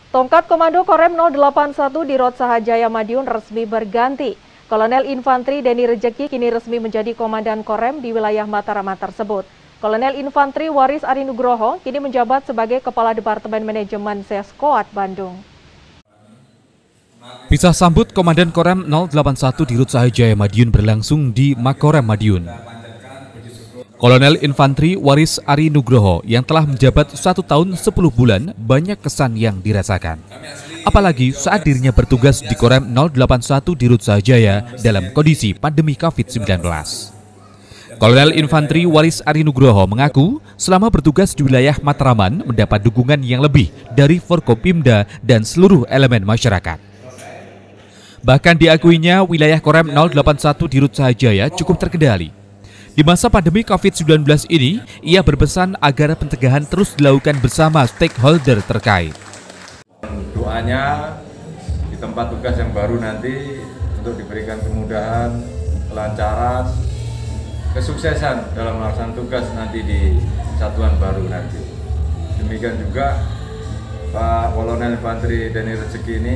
Tongkat Komando Korem 081 di Rot Sahajaya Madiun resmi berganti. Kolonel Infantri Deni Rejeki kini resmi menjadi Komandan Korem di wilayah Mataraman tersebut. Kolonel Infantri Waris Ari Nugroho kini menjabat sebagai Kepala Departemen Manajemen Seskoat Bandung. Pisah sambut Komandan Korem 081 di Rut Sahajaya Madiun berlangsung di Makorem Madiun. Kolonel Infantri Waris Ari Nugroho yang telah menjabat 1 tahun 10 bulan banyak kesan yang dirasakan. Apalagi saat dirinya bertugas di Korem 081 di Rut Sahajaya dalam kondisi pandemi COVID-19. Kolonel Infantri Waris Ari Nugroho mengaku selama bertugas di wilayah Mataraman mendapat dukungan yang lebih dari Forkopimda dan seluruh elemen masyarakat. Bahkan diakuinya wilayah Korem 081 di Rut Sahajaya cukup terkendali. Di masa pandemi COVID-19 ini, ia berpesan agar pencegahan terus dilakukan bersama stakeholder terkait. Doanya di tempat tugas yang baru nanti untuk diberikan kemudahan, kelancaran, kesuksesan dalam melaksanakan tugas nanti di satuan baru nanti. Demikian juga Pak Kolonel Infantri Deni Rejeki ini,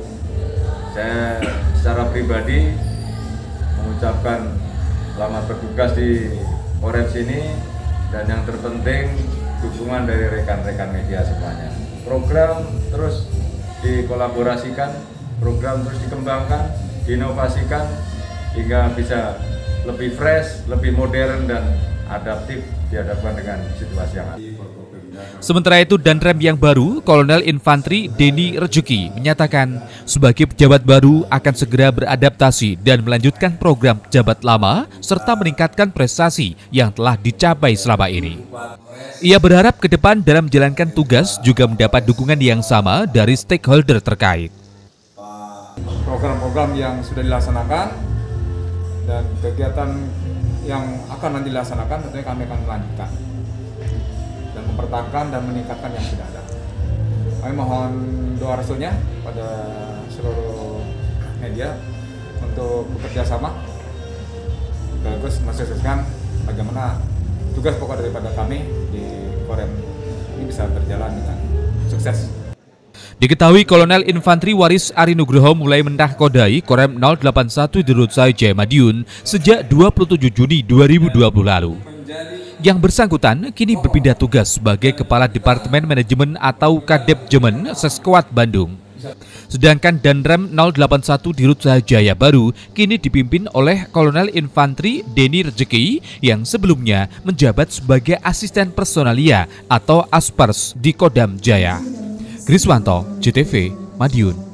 saya secara pribadi mengucapkan selamat bertugas di Korem sini, dan yang terpenting dukungan dari rekan-rekan media semuanya. Program terus dikolaborasikan, program terus dikembangkan, diinovasikan hingga bisa lebih fresh, lebih modern dan adaptif dihadapkan dengan situasi yang ada. Sementara itu, Danrem yang baru, Kolonel Infantri Deni Rejeki menyatakan sebagai pejabat baru akan segera beradaptasi dan melanjutkan program pejabat lama serta meningkatkan prestasi yang telah dicapai selama ini. Ia berharap ke depan dalam menjalankan tugas juga mendapat dukungan yang sama dari stakeholder terkait. Program-program yang sudah dilaksanakan dan kegiatan yang akan nanti dilaksanakan tentunya kami akan melanjutkan dan mempertahankan dan meningkatkan yang sudah ada. Kami mohon doa restunya pada seluruh media untuk bekerja sama sekaligus mensukseskan bagaimana tugas pokok daripada kami di Korem ini bisa berjalan dengan sukses. Diketahui Kolonel Infantri Waris Ari Nugroho mulai menahkodai Korem 081 di Rut Sahajaya Madiun sejak 27 Juni 2020 lalu. Yang bersangkutan kini berpindah tugas sebagai Kepala Departemen Manajemen atau Kadepjemen Seskoat Bandung. Sedangkan Danrem 081 di Rut Sahajaya baru kini dipimpin oleh Kolonel Infantri Deni Rejeki yang sebelumnya menjabat sebagai Asisten Personalia atau Aspers di Kodam Jaya. Griswanto, JTV, Madiun.